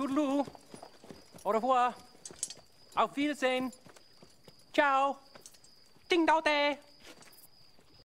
Toodaloo. Au revoir. Auf Wiedersehen. Ciao. Ding dao day.